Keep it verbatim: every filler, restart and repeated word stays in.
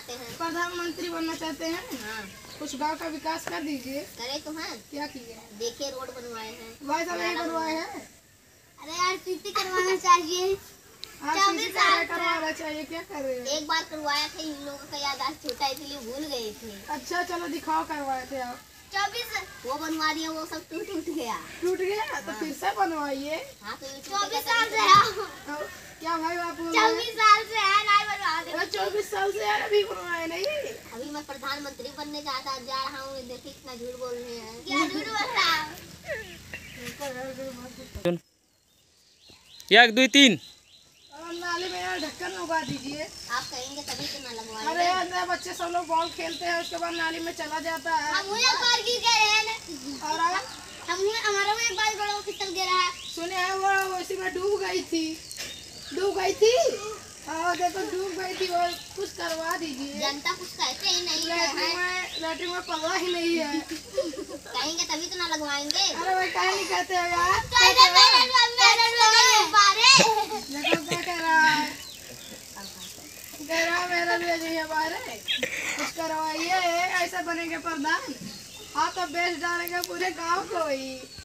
चाहते हैं? प्रधानमंत्री बनना चाहते हैं। हाँ। कुछ गांव का विकास कर दीजिए। करे तो हैं। क्या किए? देखिए रोड बनवाए हैं। भाई साहब यही बनवाए हैं। अरे यार सीसी करवाना चाहिए। चौबीस साल करवाना चाहिए। क्या कर रहे हैं? एक बार करवाया था, इन लोगों का याददाश्त छोटा इसलिए भूल गए थे। अच्छा चलो दिखाओ, करवाए थे आप। चौबीस वो बनवा दिया, वो सब टूट टूट गया। टूट गया तो फिर से बनवाइए। हाँ तो चौबीस साल से है। क्या भाई आप चौबीस साल से है नहीं बनवा दे। चौबीस साल से यार अभी बनवाए नहीं। अभी मैं प्रधानमंत्री बनने चाहता जा रहा हूँ। देखिए कितना झूठ बोल रहे हैं। क्या झूठ बोल रहा है? एक दो तीन नाली में यार ढक्कन लगा दीजिए। आप कहेंगे तभी तो ना लगवाएंगे। अरे यार बच्चे सब लोग बॉल खेलते हैं, उसके बाद नाली में चला जाता है। हम एक बार गिर गए हैं। और हम हमारा में एक बार बड़ा फिसल गिरा है। सुने हैं वो उसी में डूब गई थी। डूब गई थी और देखो डूब गई थी। और कुछ करवा दीजिए। जनता कुछ कहते ही नहीं है। लैट्रिन में लैट्रिन में पल्ला ही नहीं है। कहेंगे तभी तो ना लगवाएंगे। अरे भाई कहे नहीं कहते हो यार। देखो क्या कह रहा है। कह रहा है मेरा भी अजय हमारे कुछ करवाइए, ऐसा बनेंगे प्रधान। हाँ तो बेच डालेंगे पूरे गांव को ही।